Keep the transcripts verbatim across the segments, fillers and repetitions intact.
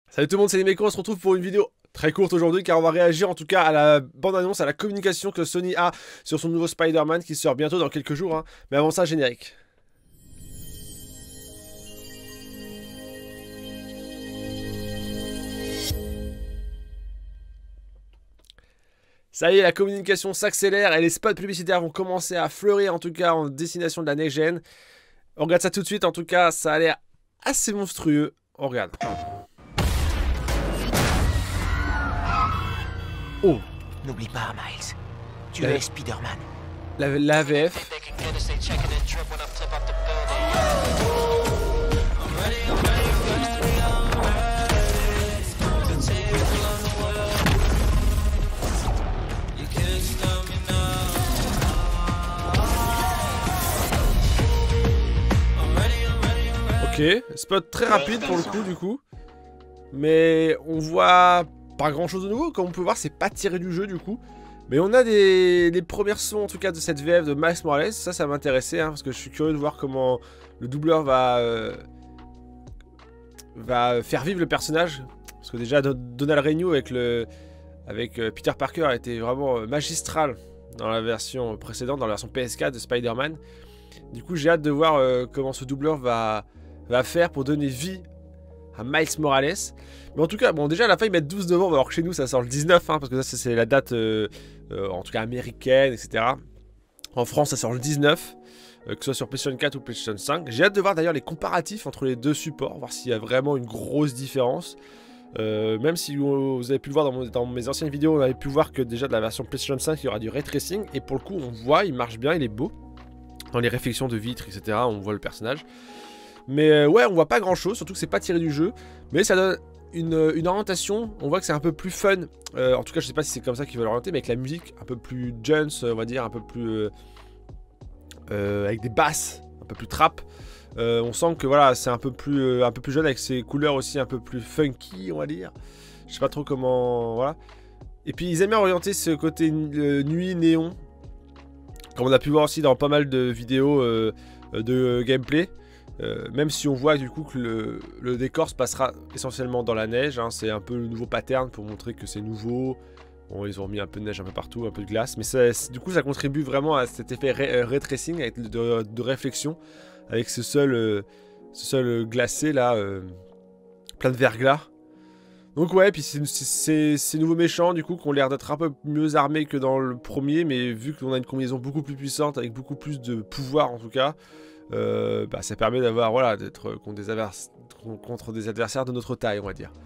Salut tout le monde, c'est Nimeco, on se retrouve pour une vidéo très courte aujourd'hui car on va réagir en tout cas à la bande-annonce, à la communication que Sony a sur son nouveau Spider-Man qui sort bientôt dans quelques jours, hein. Mais avant ça, générique. Ça y est, la communication s'accélère et les spots publicitaires vont commencer à fleurir en tout cas en destination de la next-gen. On regarde ça tout de suite, en tout cas ça a l'air assez monstrueux. On regarde. Oh, N'oublie pas, Miles. Tu La- es Spider-Man. la, la V F. Ok, spot très rapide pour le coup du coup. Mais on voit pas grand chose de nouveau, comme on peut voir c'est pas tiré du jeu du coup. Mais on a des, des premières sons en tout cas de cette V F de Miles Morales, ça ça m'intéressait hein, parce que je suis curieux de voir comment le doubleur va, euh, va faire vivre le personnage. Parce que déjà Donald Renew avec, le, avec euh, Peter Parker a été vraiment euh, magistral dans la version précédente, dans la version P S quatre de Spider-Man. Du coup j'ai hâte de voir euh, comment ce doubleur va, va faire pour donner vie à Miles Morales. Mais en tout cas, bon déjà à la fin ils mettent douze novembre alors que chez nous ça sort le dix-neuf hein, parce que ça c'est la date euh, euh, en tout cas américaine, et cetera. En France ça sort le dix-neuf, euh, que ce soit sur PlayStation quatre ou PlayStation cinq. J'ai hâte de voir d'ailleurs les comparatifs entre les deux supports, voir s'il y a vraiment une grosse différence. Euh, même si vous, vous avez pu le voir dans, mon, dans mes anciennes vidéos, on avait pu voir que déjà de la version PlayStation cinq il y aura du ray tracing. Et pour le coup on voit, il marche bien, il est beau. Dans les réflexions de vitres, et cetera. On voit le personnage. Mais euh, ouais, on voit pas grand chose, surtout que c'est pas tiré du jeu. Mais ça donne une, une orientation, on voit que c'est un peu plus fun. Euh, en tout cas, je sais pas si c'est comme ça qu'ils veulent l'orienter, mais avec la musique un peu plus jeunes, on va dire, un peu plus. Euh, euh, avec des basses, un peu plus trap. Euh, on sent que voilà, c'est un peu plus euh, un peu plus jeune, avec ses couleurs aussi un peu plus funky, on va dire. Je sais pas trop comment. Voilà. Et puis ils aiment bien orienter ce côté euh, nuit, néon. Comme on a pu voir aussi dans pas mal de vidéos euh, de gameplay. Euh, même si on voit du coup que le, le décor se passera essentiellement dans la neige, hein, c'est un peu le nouveau pattern pour montrer que c'est nouveau. Bon, ils ont mis un peu de neige un peu partout, un peu de glace, mais ça, du coup ça contribue vraiment à cet effet ray, ray tracing avec de, de réflexion, avec ce sol, euh, ce sol glacé là, euh, plein de verglas. Donc ouais, puis c'est ces nouveaux méchants du coup qui ont l'air d'être un peu mieux armés que dans le premier, mais vu qu'on a une combinaison beaucoup plus puissante, avec beaucoup plus de pouvoir en tout cas, Euh, bah, ça permet d'avoir, voilà, d'être contre, contre des adversaires de notre taille, on va dire.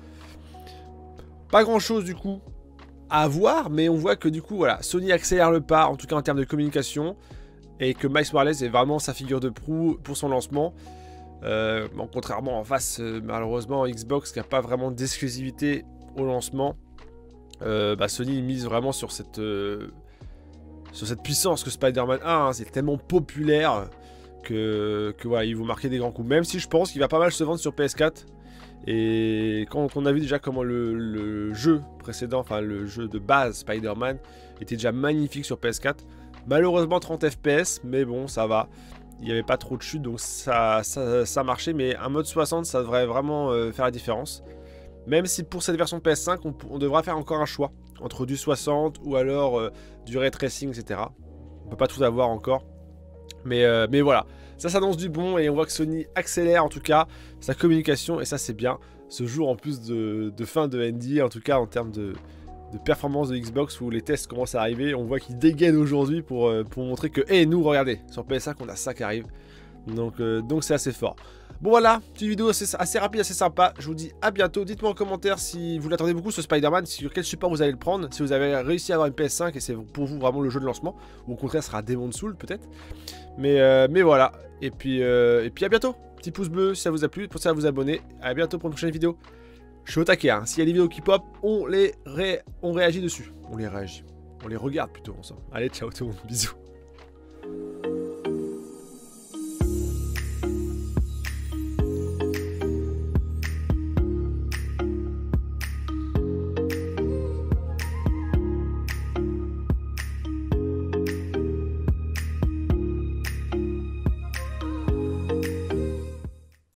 Pas grand chose du coup à voir, mais on voit que du coup, voilà, Sony accélère le pas, en tout cas en termes de communication, et que Miles Morales est vraiment sa figure de proue pour son lancement. Euh, bon, contrairement en face, euh, malheureusement, Xbox qui n'a pas vraiment d'exclusivité au lancement, euh, bah, Sony mise vraiment sur cette, euh, sur cette puissance que Spider-Man a, hein, c'est tellement populaire. Que, que voilà, ils vont marquer des grands coups. Même si je pense qu'il va pas mal se vendre sur P S quatre. Et quand on a vu déjà comment le, le jeu précédent, enfin le jeu de base Spider-Man, était déjà magnifique sur P S quatre. Malheureusement trente F P S, mais bon, ça va. Il n'y avait pas trop de chute, donc ça, ça, ça marchait. Mais un mode soixante, ça devrait vraiment euh, faire la différence. Même si pour cette version P S cinq, on, on devra faire encore un choix. Entre du soixante ou alors euh, du ray tracing, et cetera. On peut pas tout avoir encore. Mais, euh, mais voilà, ça s'annonce du bon et on voit que Sony accélère en tout cas sa communication et ça c'est bien. Ce jour en plus de, de fin de N D A, en tout cas en termes de, de performance de Xbox où les tests commencent à arriver, on voit qu'ils dégainent aujourd'hui pour, euh, pour montrer que, hé hey, nous regardez, sur P S cinq on a ça qui arrive. Donc euh, donc c'est assez fort. Bon voilà, petite vidéo assez, assez rapide, assez sympa. Je vous dis à bientôt. Dites-moi en commentaire si vous l'attendez beaucoup ce Spider-Man, sur quel support vous allez le prendre, si vous avez réussi à avoir une P S cinq et c'est pour vous vraiment le jeu de lancement, ou au contraire ce sera Demon's Souls peut-être. Mais, euh, mais voilà, et puis, euh, et puis à bientôt. Petit pouce bleu si ça vous a plu, pensez à vous abonner. À bientôt pour une prochaine vidéo. Je suis au taquet, hein. S'il y a des vidéos qui pop, on les ré... on réagit dessus. On les réagit. On les regarde plutôt ensemble. Allez, ciao tout le monde, bisous.